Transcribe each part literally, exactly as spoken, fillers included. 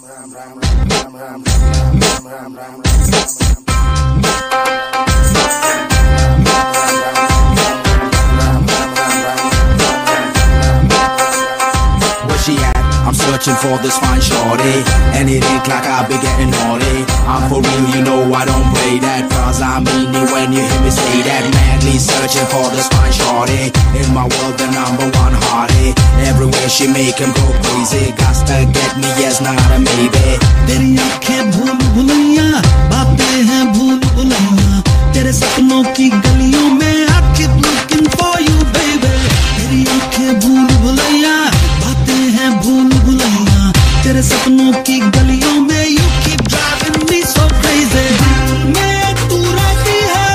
I'm searching for this fine shorty, and it ain't like I'll be getting naughty. I'm for real, you know I don't play that, cause I mean it when you hear me say that. Madly searching for this fine shorty, in my world the number one hottie. Everywhere she make him go crazy, got to get me, yes, not a maybe. तेरी आँखें भूल भुलैया, बातें हैं भूल भुलैया, तेरे सपनों की गलियों में I keep looking for you baby. तेरी आँखें भूल भुलैया, बातें हैं भूल भुलैया, तेरे सपनों की गलियों में you keep driving me so crazy. मैं तू रहती है,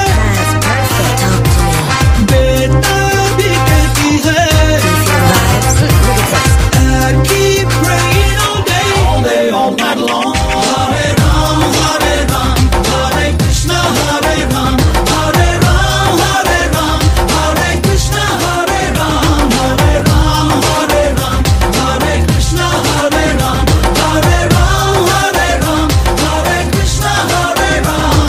बेटा भी कहती है, I keep praying all day, all day, all night long. Hare Ram, Hare Ram, Hare Krishna, Hare Ram, Hare Ram, Hare Ram, Hare Krishna, Hare Ram, Hare Ram, Hare Ram, Hare Krishna, Hare Ram, Hare Ram, Hare Ram, Hare Krishna, Hare Ram.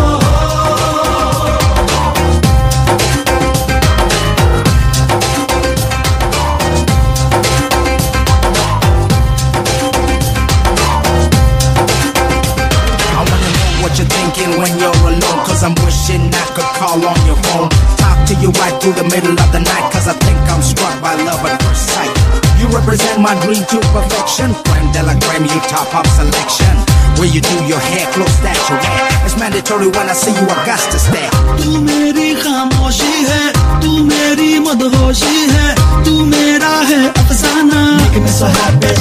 I wanna know what you're thinking when you're alone, cause I'm wishing I could call on your phone, talk to you right through the middle of the night, cause I think I'm struck by love at first sight. You represent my dream to perfection, creme de la creme, you top up selection. Where you do your hair, close that you wear, it's mandatory when I see you, I got to stare. तू मेरी खामोशी है, तू मेरी मदहोशी है, तू मेरा है अफसाना. Making me so happy,